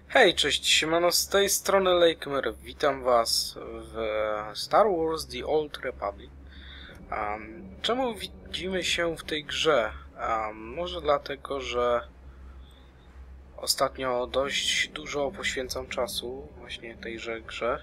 Hej, cześć, siemano, z tej strony Lakemer. Witam was w Star Wars The Old Republic. Czemu widzimy się w tej grze? Może dlatego, że ostatnio dość dużo poświęcam czasu właśnie tejże grze.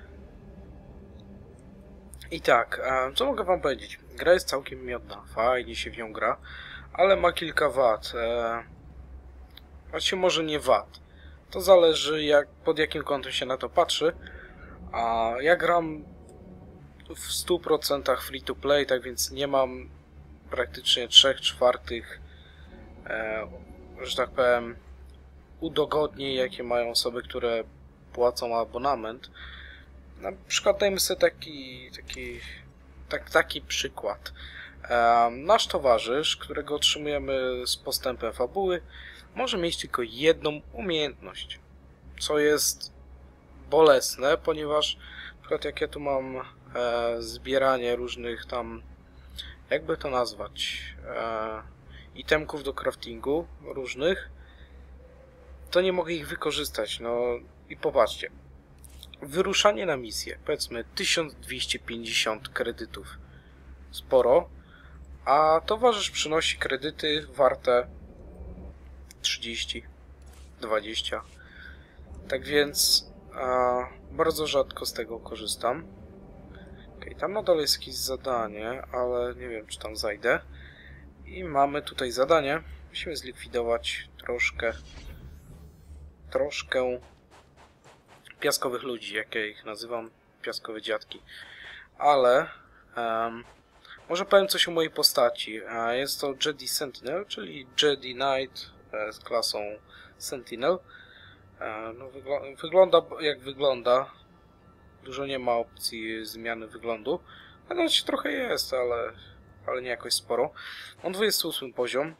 I tak, co mogę wam powiedzieć? Gra jest całkiem miodna, fajnie się w nią gra, ale ma kilka wad. Właściwie może nie wad. To zależy pod jakim kątem się na to patrzy. A ja gram w 100% free to play, tak więc nie mam praktycznie 3/4, że tak powiem, udogodnień, jakie mają osoby, które płacą abonament. Na przykład dajmy sobie taki przykład. Nasz towarzysz, którego otrzymujemy z postępem fabuły, może mieć tylko jedną umiejętność, co jest bolesne, ponieważ na przykład jak ja tu mam zbieranie różnych tam, jakby to nazwać, itemków do craftingu różnych, to nie mogę ich wykorzystać. No i popatrzcie, wyruszanie na misję, powiedzmy 1250 kredytów, sporo, a towarzysz przynosi kredyty warte 30, 20. Tak więc bardzo rzadko z tego korzystam. Ok, tam na dole jest jakieś zadanie, ale nie wiem, czy tam zajdę. I mamy tutaj zadanie. Musimy zlikwidować troszkę piaskowych ludzi, jak ja ich nazywam, piaskowe dziadki. Ale może powiem coś o mojej postaci. Jest to Jedi Sentinel, czyli Jedi Knight z klasą Sentinel. No, wygląda jak wygląda. Dużo nie ma opcji zmiany wyglądu. Znaczy trochę jest, ale nie jakoś sporo. Mam 28 poziom.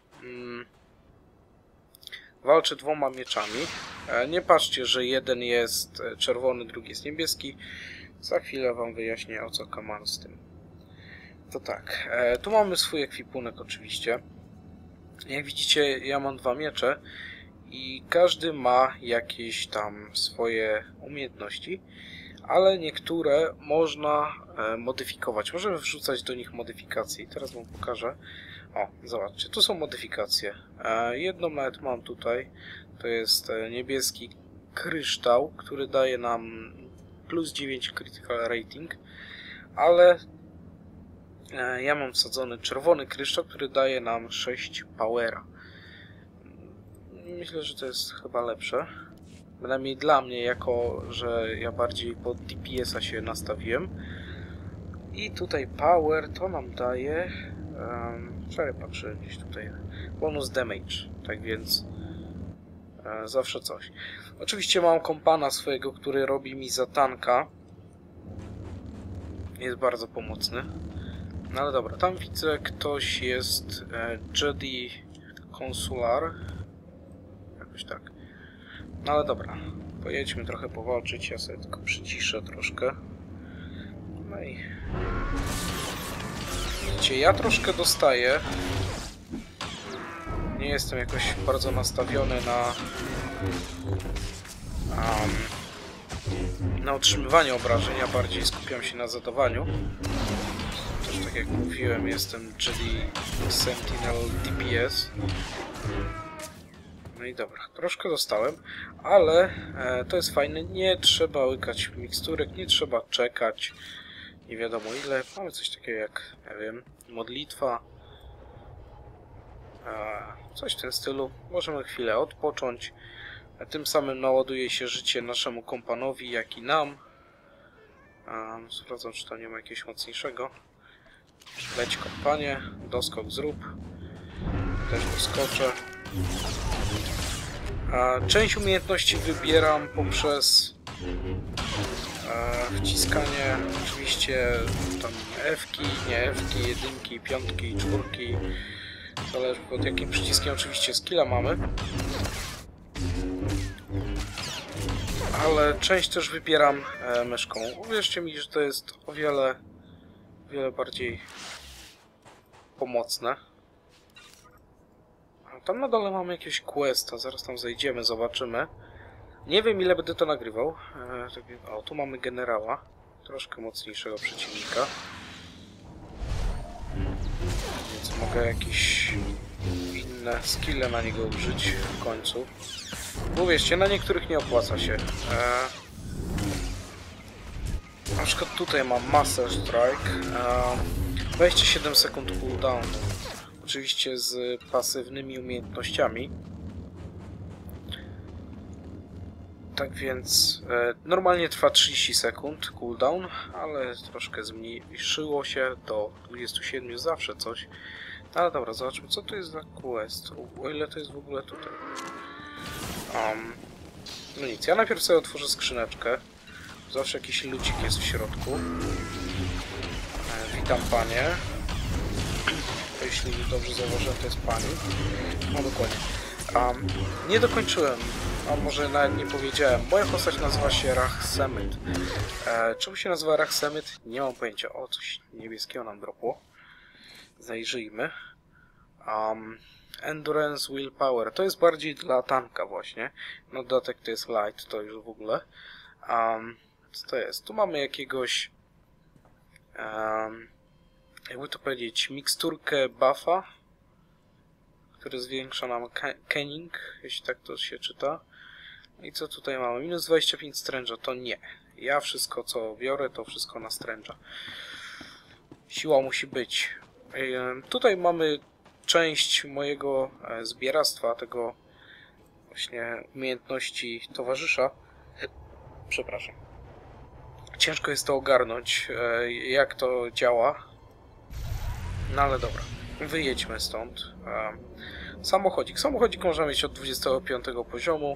Walczę dwoma mieczami. Nie patrzcie, że jeden jest czerwony, drugi jest niebieski. Za chwilę wam wyjaśnię, o co kaman z tym. To tak, tu mamy swój ekwipunek oczywiście. Jak widzicie, ja mam dwa miecze i każdy ma jakieś tam swoje umiejętności, ale niektóre można modyfikować. Możemy wrzucać do nich modyfikacje. I teraz wam pokażę. O, zobaczcie, tu są modyfikacje. Jedną nawet mam tutaj. To jest niebieski kryształ, który daje nam plus 9 critical rating, ale ja mam wsadzony czerwony kryształ, który daje nam 6 powera. Myślę, że to jest chyba lepsze. Bynajmniej dla mnie, jako że ja bardziej pod DPS-a się nastawiłem. I tutaj power to nam daje... Wczoraj patrzę gdzieś tutaj. Bonus damage. Tak więc zawsze coś. Oczywiście mam kompana swojego, który robi mi za tanka. Jest bardzo pomocny. No ale dobra, tam widzę, ktoś jest Jedi Consular. Jakoś tak. No ale dobra, pojedźmy trochę powalczyć, ja sobie tylko przyciszę troszkę. No i... Widzicie, ja troszkę dostaję. Nie jestem jakoś bardzo nastawiony na otrzymywanie obrażeń, ja bardziej skupiam się na zadawaniu. Też tak jak mówiłem, jestem Jedi Sentinel DPS. No i dobra, troszkę dostałem, ale to jest fajne, nie trzeba łykać miksturek, nie trzeba czekać, nie wiadomo ile. Mamy coś takiego jak, nie wiem, modlitwa, coś w tym stylu. Możemy chwilę odpocząć, a tym samym naładuje się życie naszemu kompanowi, jak i nam. Sprawdzam, czy tam nie ma jakiegoś mocniejszego. Leć kompanie, doskok zrób, też doskoczę. Część umiejętności wybieram poprzez wciskanie oczywiście tam F-ki, nie F-ki, jedynki, piątki, czwórki. Zależy pod jakim przyciskiem oczywiście skilla mamy. Ale część też wybieram myszką. Uwierzcie mi, że to jest o wiele bardziej pomocne. Tam na dole mamy jakiegoś questa, zaraz tam zejdziemy, zobaczymy. Nie wiem, ile będę to nagrywał. O, tu mamy generała. Troszkę mocniejszego przeciwnika. Więc mogę jakieś inne skille na niego użyć w końcu. Uwierzcie, na niektórych nie opłaca się. Na przykład tutaj mam Master Strike. 27 sekund cooldownu. Oczywiście z pasywnymi umiejętnościami. Tak więc normalnie trwa 30 sekund cooldown, ale troszkę zmniejszyło się do 27, zawsze coś. Ale dobra, zobaczmy, co to jest za quest, o ile to jest w ogóle tutaj. No nic, ja najpierw sobie otworzę skrzyneczkę. Zawsze jakiś lucik jest w środku. Witam panie. Jeśli dobrze zauważyłem, to jest pani. No dokładnie. Nie dokończyłem, a może nawet nie powiedziałem. Moja postać nazywa się Rachsemyt. Czemu się nazywa Rachsemyt? Nie mam pojęcia. O, coś niebieskiego nam dropło. Zajrzyjmy. Endurance, Willpower. To jest bardziej dla tanka właśnie. No dodatek to jest light, to już w ogóle. Co to jest? Tu mamy jakiegoś... jakby to powiedzieć, miksturkę buffa, który zwiększa nam kenning, jeśli tak to się czyta. I co tutaj mamy? Minus 25 stręża, to nie. Ja wszystko co biorę, to wszystko na stręża. Siła musi być. Tutaj mamy część mojego zbieractwa, tego właśnie umiejętności towarzysza. Przepraszam. Ciężko jest to ogarnąć, jak to działa. No ale dobra, wyjedźmy stąd. Samochodzik. Samochodzik można mieć od 25 poziomu.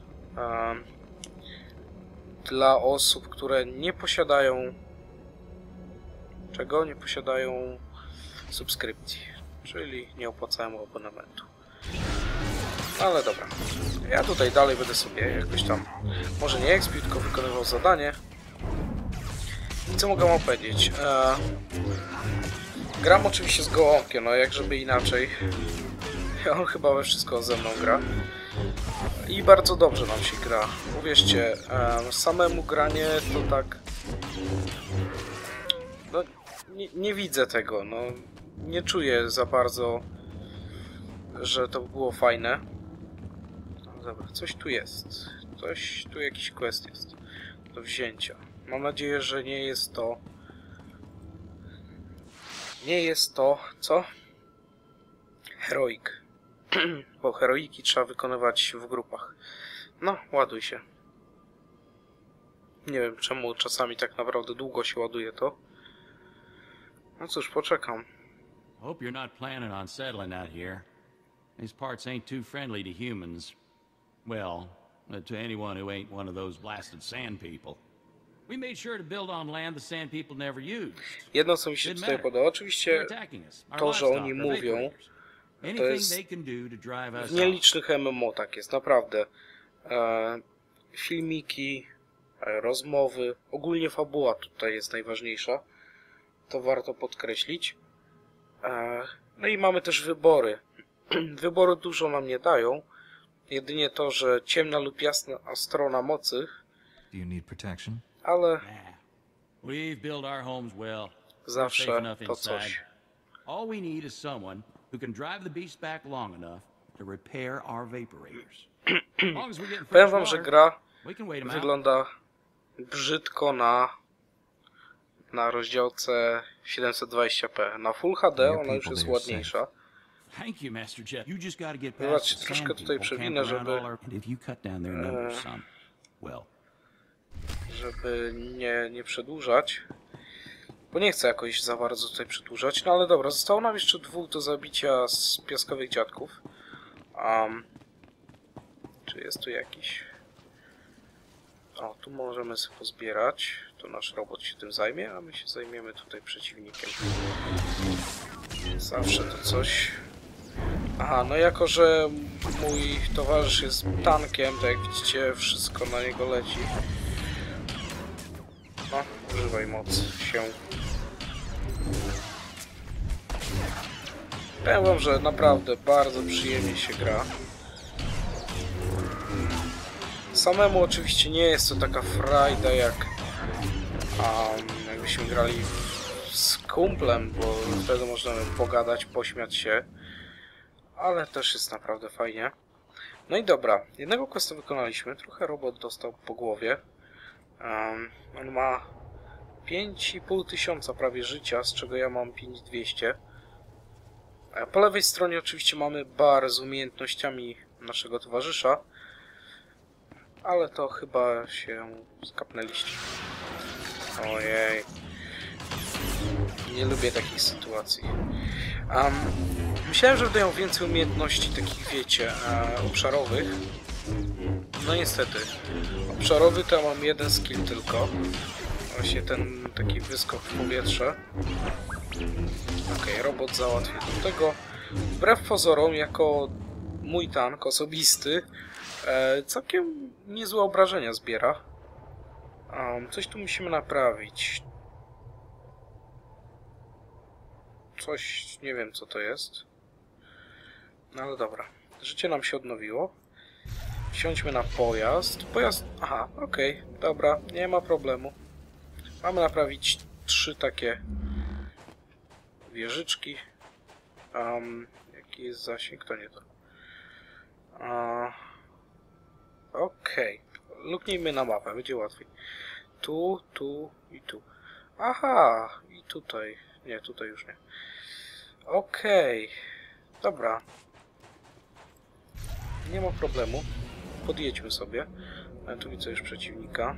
Dla osób, które nie posiadają... Czego? Nie posiadają subskrypcji. Czyli nie opłacają abonamentu. Ale dobra. Ja tutaj dalej będę sobie jakoś tam... Może nie expił, tylko wykonywał zadanie. I co mogę wam powiedzieć? Gram oczywiście z gołąbkiem, no jak żeby inaczej. On chyba we wszystko ze mną gra. I bardzo dobrze nam się gra. Uwierzcie, samemu granie to tak... No, nie widzę tego, no. Nie czuję za bardzo, że to było fajne. No dobra, coś tu jest. Coś tu, jakiś quest jest do wzięcia. Mam nadzieję, że nie jest to... Nie jest to... Co? Heroik. Bo heroiki trzeba wykonywać w grupach. No, ładuj się. Nie wiem czemu czasami tak naprawdę długo się ładuje to. No cóż, poczekam. Hope you're not planning on settling out here. These parts ain't too friendly to humans. Well, to anyone who ain't one of those blasted sand people. We made sure to build on land the sand people never used. Jedno co mi się tutaj podoba, oczywiście to, że oni mówią, to jest w nielicznych MMO tak jest, naprawdę. Filmiki, rozmowy, ogólnie fabuła tutaj jest najważniejsza. To warto podkreślić. No i mamy też wybory. Wybory dużo nam nie dają. Jedynie to, że ciemna lub jasna strona mocy. Ale zawsze to coś. All we need is someone who can drive the beast back long enough to repair our vaporators. Powiem wam, że gra wygląda brzydko na rozdziałce 720p. Na Full HD ona już jest ładniejsza. Zobaczcie, troszkę tutaj przewinę, żeby nie przedłużać. Bo nie chcę jakoś za bardzo tutaj przedłużać. No ale dobra, zostało nam jeszcze dwóch do zabicia z piaskowych dziadków. Czy jest tu jakiś? O, tu możemy sobie pozbierać. To nasz robot się tym zajmie, a my się zajmiemy tutaj przeciwnikiem. Zawsze to coś... Aha, no jako, że mój towarzysz jest tankiem, to jak widzicie, wszystko na niego leci. No, używaj mocy się. Powiem wam, że naprawdę bardzo przyjemnie się gra. Samemu oczywiście nie jest to taka frajda jak jakbyśmy grali z kumplem, bo wtedy możemy pogadać, pośmiać się, ale też jest naprawdę fajnie. No i dobra, jednego questa wykonaliśmy, trochę robot dostał po głowie. On ma 5500 prawie życia, z czego ja mam 5200. Po lewej stronie oczywiście mamy bar z umiejętnościami naszego towarzysza, ale to chyba się skapnęliście. Ojej. Nie lubię takich sytuacji. Myślałem, że dodają więcej umiejętności takich, wiecie, obszarowych. No niestety. Obszarowy to ja mam jeden skill tylko. Właśnie ten taki wyskok w powietrze. Okej, robot załatwił do tego. Wbrew pozorom, jako mój tank osobisty, całkiem niezłe obrażenia zbiera. Coś tu musimy naprawić. Coś, nie wiem co to jest. No ale dobra. Życie nam się odnowiło. Wsiądźmy na pojazd. Pojazd... Aha, okej, dobra, nie ma problemu. Mamy naprawić 3 takie wieżyczki. Jaki jest zasięg? To nie to. Okej. Luknijmy na mapę, będzie łatwiej. Tu, tu i tu. Aha, i tutaj. Nie, tutaj już nie. Okej. Dobra. Nie ma problemu. Podjedźmy sobie. Tu widzę już przeciwnika.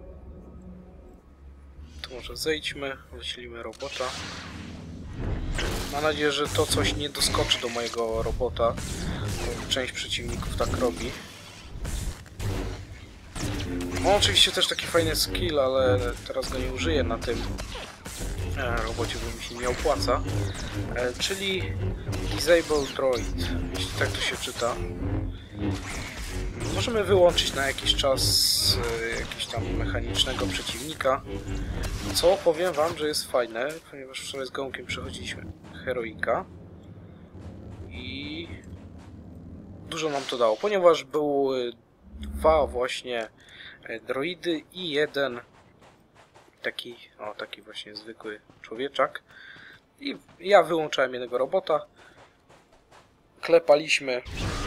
To może zejdźmy, wyślimy robota. Mam nadzieję, że to coś nie doskoczy do mojego robota. Część przeciwników tak robi. Mam oczywiście też taki fajny skill, ale teraz go nie użyję na tym robocie, bo mi się nie opłaca. Czyli Disable Droid, jeśli tak to się czyta. Możemy wyłączyć na jakiś czas jakiegoś tam mechanicznego przeciwnika, co powiem wam, że jest fajne, ponieważ wczoraj z Gąkiem przechodziliśmy Heroika i dużo nam to dało, ponieważ były 2 właśnie droidy i jeden taki właśnie zwykły człowieczak. I ja wyłączałem jednego robota, klepaliśmy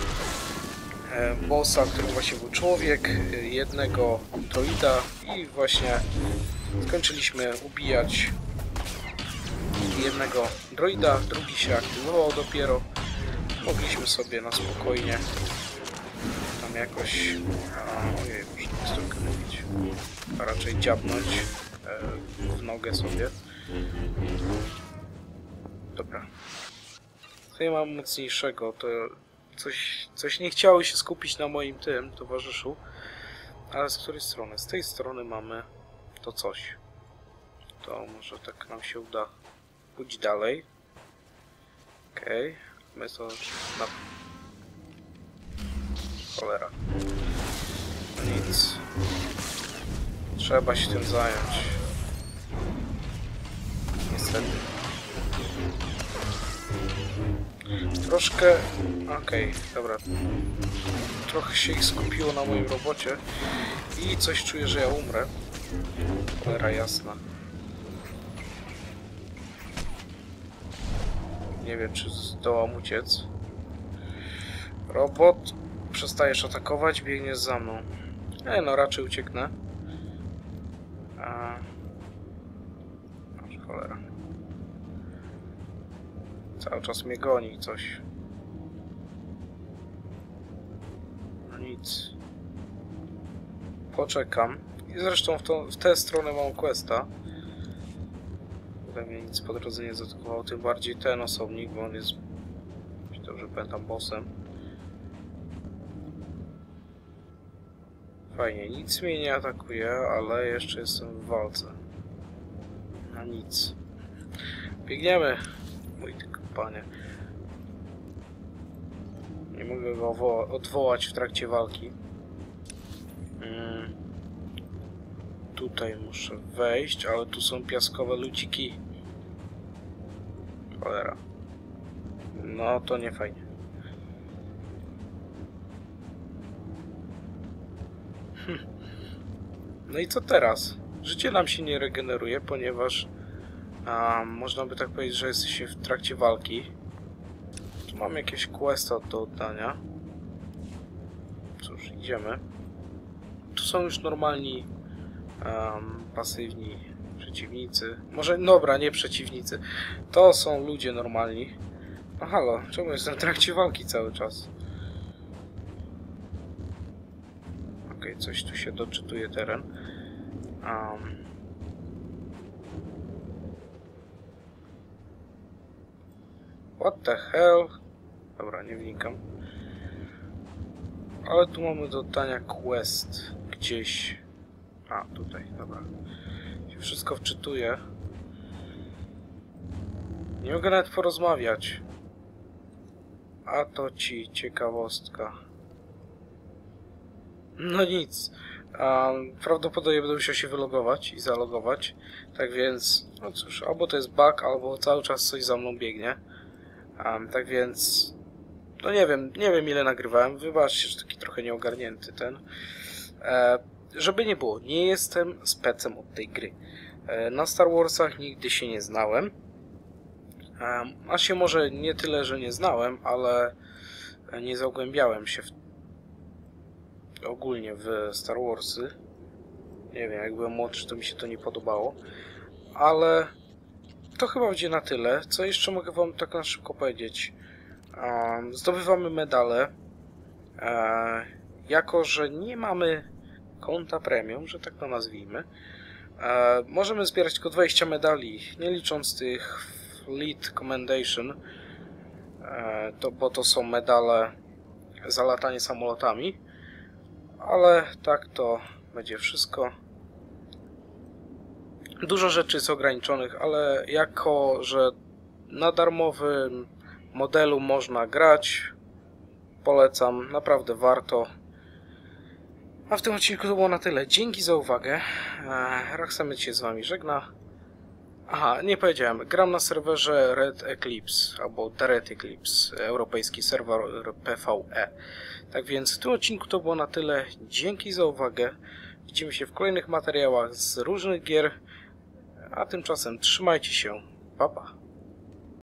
bossa, którym właśnie był człowiek, jednego droida i właśnie skończyliśmy ubijać jednego droida, drugi się aktywował dopiero. Mogliśmy sobie na spokojnie tam jakoś... ojej, muszę pistoletkę mówić. A raczej dziabnąć w nogę sobie. Dobra. Co ja mam mocniejszego, to coś nie chciało się skupić na moim tym towarzyszu. Ale z której strony? Z tej strony mamy to coś. To może tak nam się uda pójść dalej. Okej. My to na... Cholera. No nic. Trzeba się tym zająć. Niestety. Troszkę... Okej, dobra. Trochę się ich skupiło na moim robocie i coś czuję, że ja umrę. Cholera jasna. Nie wiem, czy zdołam uciec. Robot, przestajesz atakować, biegniesz za mną. No raczej ucieknę. Cholera. Cały czas mnie goni coś. No nic. Poczekam. I zresztą w tę stronę mam questa. Tutaj mnie nic po drodze nie zaatakowało. Tym bardziej ten osobnik, bo on jest... jeśli dobrze pamiętam, bossem. Fajnie, nic mnie nie atakuje, ale jeszcze jestem w walce. No nic. Biegniemy. Mój tylko panie. Nie mogę go odwołać w trakcie walki. Tutaj muszę wejść, ale tu są piaskowe ludziki. Cholera. No to nie fajnie. No i co teraz? Życie nam się nie regeneruje, ponieważ można by tak powiedzieć, że jesteśmy w trakcie walki. Tu mamy jakieś questa do oddania. Cóż, idziemy. Tu są już normalni, pasywni przeciwnicy. Może, dobra, nie przeciwnicy. To są ludzie normalni. No halo, czemu jestem w trakcie walki cały czas? Okej, coś tu się doczytuje teren. What the hell? Dobra, nie wnikam. Ale tu mamy do oddania quest gdzieś. A, tutaj, dobra. Się wszystko wczytuje. Nie mogę nawet porozmawiać. A to ci ciekawostka. No nic. Prawdopodobnie będę musiał się wylogować i zalogować. Tak więc, no cóż, albo to jest bug, albo cały czas coś za mną biegnie. Tak więc, no nie wiem ile nagrywałem. Wybaczcie, że taki trochę nieogarnięty ten. Żeby nie było, nie jestem specem od tej gry. Na Star Warsach nigdy się nie znałem. A się może nie tyle, że nie znałem, ale nie zagłębiałem się ogólnie w Star Warsy. Nie wiem, jak byłem młodszy, to mi się to nie podobało. Ale to chyba będzie na tyle. Co jeszcze mogę wam tak na szybko powiedzieć? Zdobywamy medale. Jako że nie mamy konta premium, że tak to nazwijmy, możemy zbierać tylko 20 medali, nie licząc tych Fleet Commendation, bo to są medale za latanie samolotami. Ale tak to będzie wszystko. Dużo rzeczy jest ograniczonych, ale jako że na darmowym modelu można grać, polecam, naprawdę warto. A w tym odcinku to było na tyle. Dzięki za uwagę. Raxamyt się z wami żegna. Aha, nie powiedziałem. Gram na serwerze Red Eclipse, albo The Red Eclipse, europejski serwer PvE. Tak więc w tym odcinku to było na tyle. Dzięki za uwagę. Widzimy się w kolejnych materiałach z różnych gier. A tymczasem trzymajcie się. Pa, pa.